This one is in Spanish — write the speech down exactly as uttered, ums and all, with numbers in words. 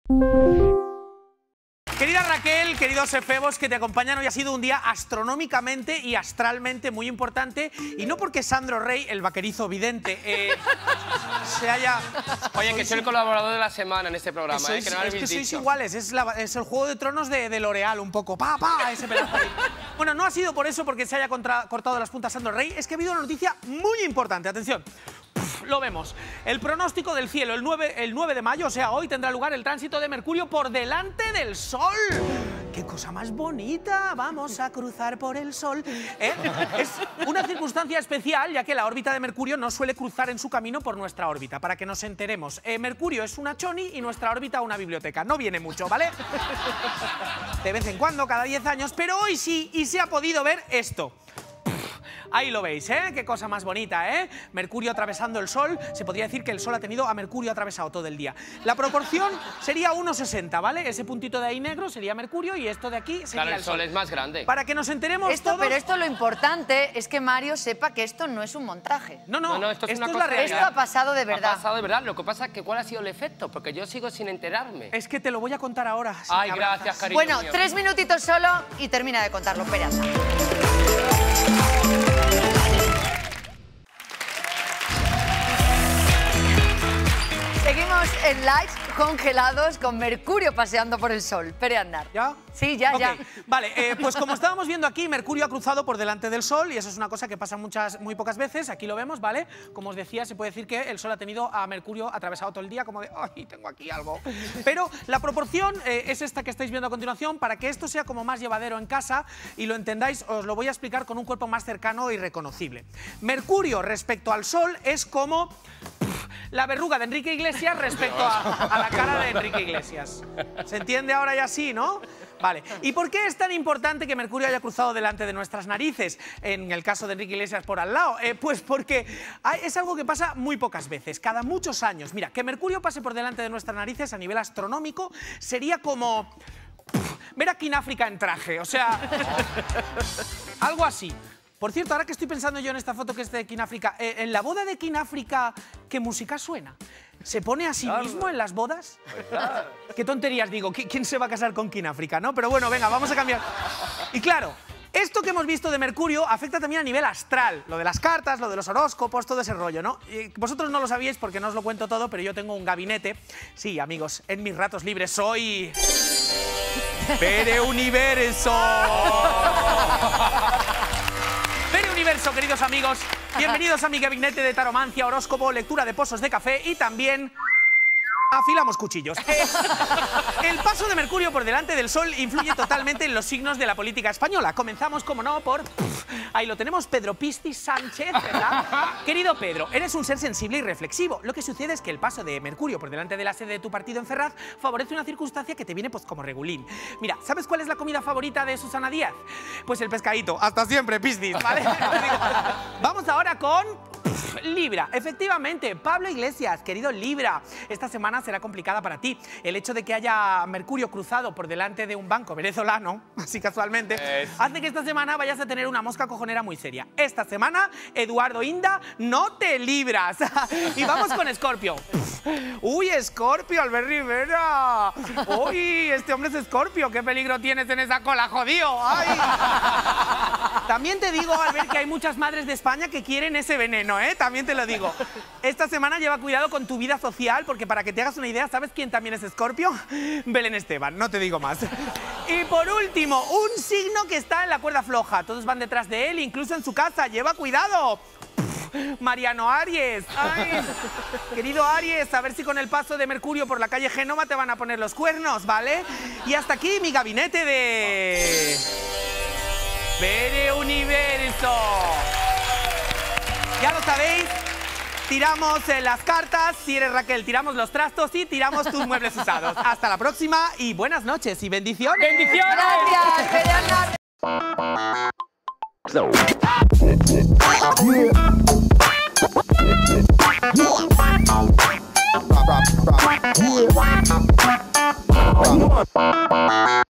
Querida Raquel, queridos efebos que te acompañan, hoy ha sido un día astronómicamente y astralmente muy importante, y no porque Sandro Rey, el vaquerizo vidente, eh, se haya... Oye, que soy el colaborador de la semana en este programa, sois, eh, que no lo es que habéis sois dicho. iguales, es, la, es el Juego de Tronos de, de L'Oreal, un poco, pa, pa, ese pedazo ahí. Bueno, no ha sido por eso, porque se haya contra, cortado las puntas Sandro Rey, es que ha habido una noticia muy importante, atención. Lo vemos. El pronóstico del cielo, el nueve, el nueve de mayo, o sea, hoy tendrá lugar el tránsito de Mercurio por delante del Sol. ¡Qué cosa más bonita! Vamos a cruzar por el Sol. ¿Eh? Es una circunstancia especial, ya que la órbita de Mercurio no suele cruzar en su camino por nuestra órbita. Para que nos enteremos, eh, Mercurio es una choni y nuestra órbita una biblioteca. No viene mucho, ¿vale? De vez en cuando, cada diez años, pero hoy sí, y se ha podido ver esto. Ahí lo veis, ¿eh? Qué cosa más bonita, ¿eh? Mercurio atravesando el Sol. Se podría decir que el Sol ha tenido a Mercurio atravesado todo el día. La proporción sería uno sesenta, ¿vale? Ese puntito de ahí negro sería Mercurio y esto de aquí sería Claro, el el Sol. Sol es más grande. Para que nos enteremos Esto, todos... pero esto lo importante es que Mario sepa que esto no es un montaje. No, no, No, no, esto es una la cosa realidad. Esto ha pasado de verdad. Ha pasado de verdad. Lo que pasa es que ¿cuál ha sido el efecto? Porque yo sigo sin enterarme. Es que te lo voy a contar ahora. si Ay, me gracias, abrazas. cariño Bueno, mío. tres minutitos solo y termina de contarlo. Espera. Seguimos en likes congelados con Mercurio paseando por el Sol. Pere Aznar. ¿Ya? Sí, ya, Ok, ya. Vale, eh, pues como estábamos viendo aquí, Mercurio ha cruzado por delante del Sol y eso es una cosa que pasa muchas, muy pocas veces. Aquí lo vemos, ¿vale? Como os decía, se puede decir que el Sol ha tenido a Mercurio atravesado todo el día, como de, ¡ay, tengo aquí algo! Pero la proporción eh, es esta que estáis viendo a continuación. Para que esto sea como más llevadero en casa y lo entendáis, os lo voy a explicar con un cuerpo más cercano y reconocible. Mercurio respecto al Sol es como la verruga de Enrique Iglesias respecto a, a la cara de Enrique Iglesias. ¿Se entiende ahora ya sí, no? Vale. ¿Y por qué es tan importante que Mercurio haya cruzado delante de nuestras narices? En el caso de Enrique Iglesias por al lado. Eh, pues porque hay, es algo que pasa muy pocas veces, cada muchos años. Mira, que Mercurio pase por delante de nuestras narices a nivel astronómico sería como ver a Kináfrica en traje, o sea, algo así. Por cierto, ahora que estoy pensando yo en esta foto que es de Kináfrica, eh, en la boda de Kináfrica, ¿qué música suena? ¿Se pone a sí mismo en las bodas? Qué tonterías digo, ¿quién se va a casar con Kináfrica, no? Pero bueno, venga, vamos a cambiar. Y claro, esto que hemos visto de Mercurio afecta también a nivel astral, lo de las cartas, lo de los horóscopos, todo ese rollo, ¿no? Y vosotros no lo sabíais porque no os lo cuento todo, pero yo tengo un gabinete. Sí, amigos, en mis ratos libres soy... Pere Universo. Pere Universo, queridos amigos, bienvenidos a mi gabinete de taromancia, horóscopo, lectura de pozos de café y también afilamos cuchillos. Eh, el paso de Mercurio por delante del Sol influye totalmente en los signos de la política española. Comenzamos, como no, por... Ahí lo tenemos, Pedro Pistis Sánchez, ¿verdad? Querido Pedro, eres un ser sensible y reflexivo. Lo que sucede es que el paso de Mercurio por delante de la sede de tu partido en Ferraz favorece una circunstancia que te viene pues como regulín. Mira, ¿sabes cuál es la comida favorita de Susana Díaz? Pues el pescadito. Hasta siempre, Pistis, ¿vale? Vamos ahora con... Libra, efectivamente, Pablo Iglesias, querido Libra, esta semana será complicada para ti. El hecho de que haya Mercurio cruzado por delante de un banco venezolano, así casualmente, es... hace que esta semana vayas a tener una mosca cojonera muy seria. Esta semana, Eduardo Inda, no te libras. Y vamos con Escorpio. Uy, Escorpio, Albert Rivera. Uy, este hombre es Escorpio, qué peligro tienes en esa cola, jodido. Ay. También te digo, Albert, que hay muchas madres de España que quieren ese veneno, ¿eh? También te lo digo. Esta semana lleva cuidado con tu vida social, porque para que te hagas una idea, ¿sabes quién también es Escorpio? Belén Esteban, no te digo más. Y por último, un signo que está en la cuerda floja. Todos van detrás de él, incluso en su casa. ¡Lleva cuidado! Mariano Aries. Ay, querido Aries, a ver si con el paso de Mercurio por la calle Génova te van a poner los cuernos, ¿vale? Y hasta aquí mi gabinete de... Pere Universo. Ya lo sabéis, tiramos eh, las cartas, si eres Raquel, tiramos los trastos y tiramos tus muebles usados. Hasta la próxima y buenas noches y bendiciones. ¡Bendiciones! Gracias, Pere Aznar. Yeah.